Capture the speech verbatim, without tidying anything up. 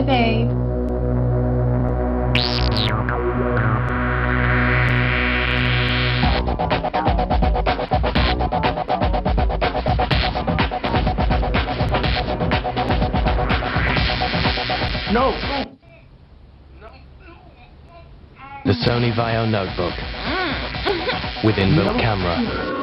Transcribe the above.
Bye, babe. No! The Sony Vaio notebook with inbuilt camera.